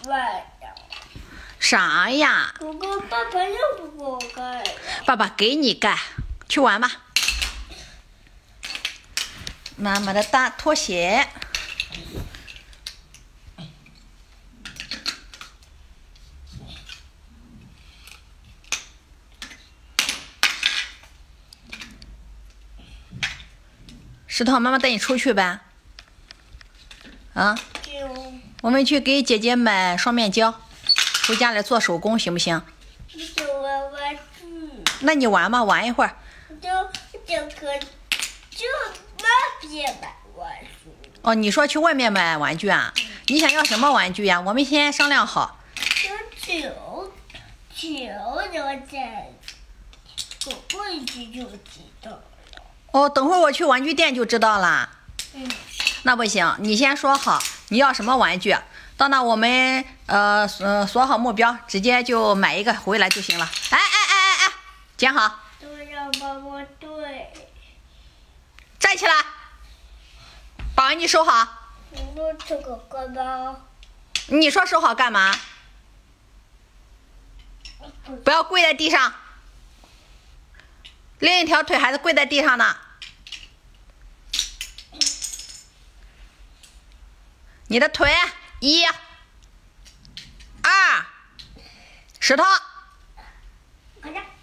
饭呀。 啥呀？ 哥哥，爸爸又不给我盖呀。 爸爸给你盖，去玩吧。妈妈的大拖鞋。石头，妈妈带你出去呗。啊？我们去给姐姐买双面胶，回家里做手工行不行？ 你想玩玩具？ 那你玩吧，玩一会儿。 就外面买玩具。 哦，你说去外面买玩具啊？你想要什么玩具呀？我们先商量好。 球留在玩具就知道了。 哦，等会儿我去玩具店就知道了。那不行，你先说好你要什么玩具，到那我们锁好目标，直接就买一个回来就行了。哎，捡好。 对呀，妈妈对。 站起来，把玩具收好。 你说这个干嘛？ 你说收好干嘛？不要跪在地上，另一条腿还是跪在地上呢。你的腿，1、2，石头。 快点。